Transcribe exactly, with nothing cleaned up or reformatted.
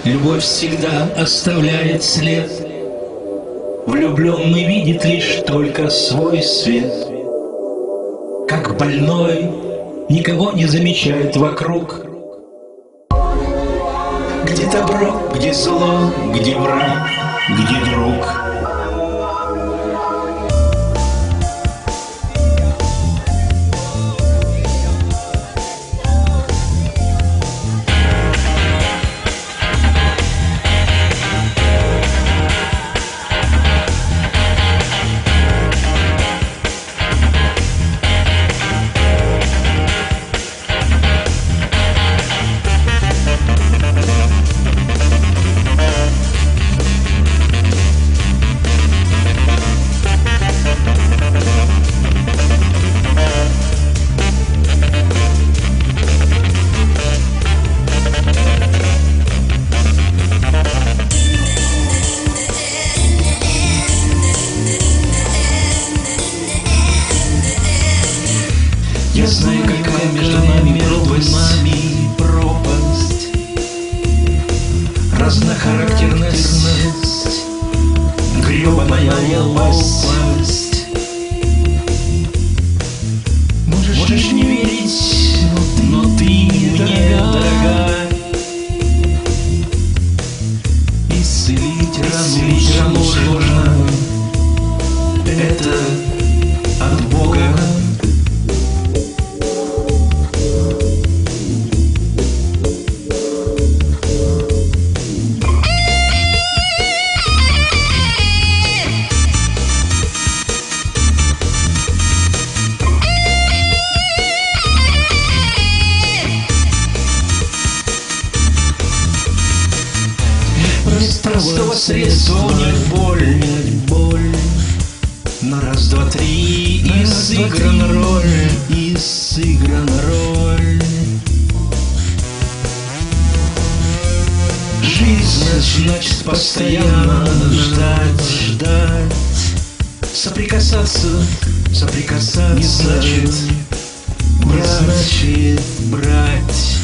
Любовь всегда оставляет след. Влюбленный видит лишь только свой свет. Как больной, никого не замечает вокруг. Где добро, где зло, где враг, где друг. Я знаю, какая между нами пропасть, пропасть, разнохарактерность, гребаная лопасть. Можешь, Можешь не верить, но ты, но ты мне дорога. Исцелить рану, рану сложно, это от Бога. Простого средства унять боль, унять боль. На раз, два, три, и сыграна роль, и сыграна роль. Жизнь значит постоянно ждать, ждать. Соприкасаться, соприкасаться не значит брать, значит брать.